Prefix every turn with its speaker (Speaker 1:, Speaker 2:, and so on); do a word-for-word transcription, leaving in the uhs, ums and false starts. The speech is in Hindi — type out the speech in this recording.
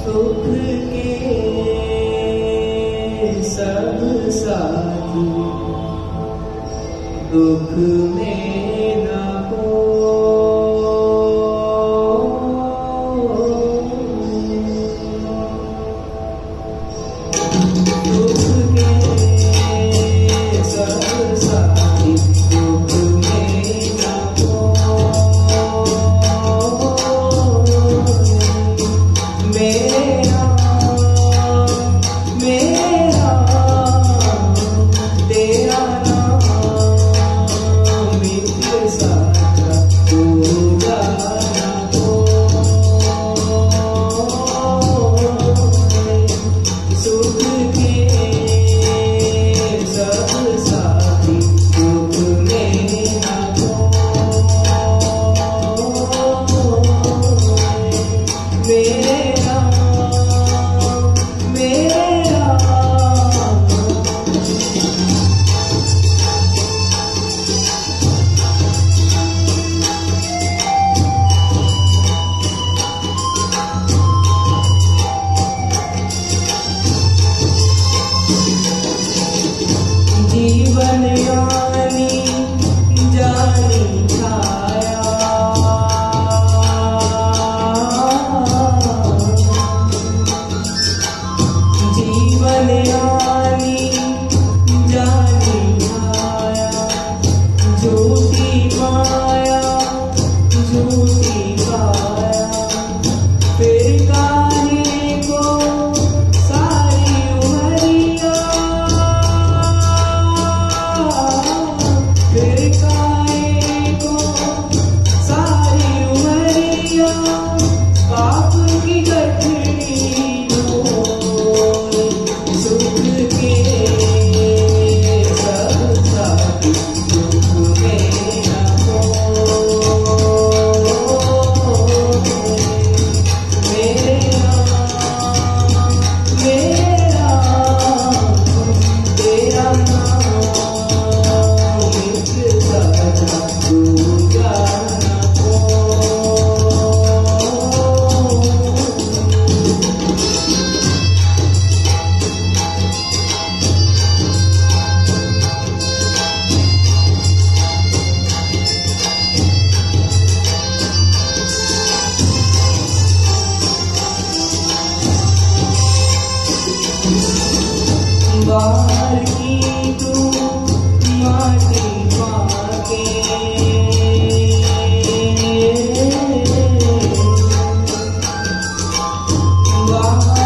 Speaker 1: सुख के सब साथी दुख में न हो। दुख के सब साथी दुख में न हो। मेरा मेरा तेरा जीवन यानी जानी छाया, जीवन यानी जानी छाया, झूठी माया झूठी काया, फिर काहे को सारी उमरिया, फिर काहे को सारी उमरिया, पाप की गठरी ढोई, सुख के सब साथी दुख में न हो। मेरा मेरा तेरा नाम मिट सका दूजा न हो। बाहर की तू माटी पाके, बाहर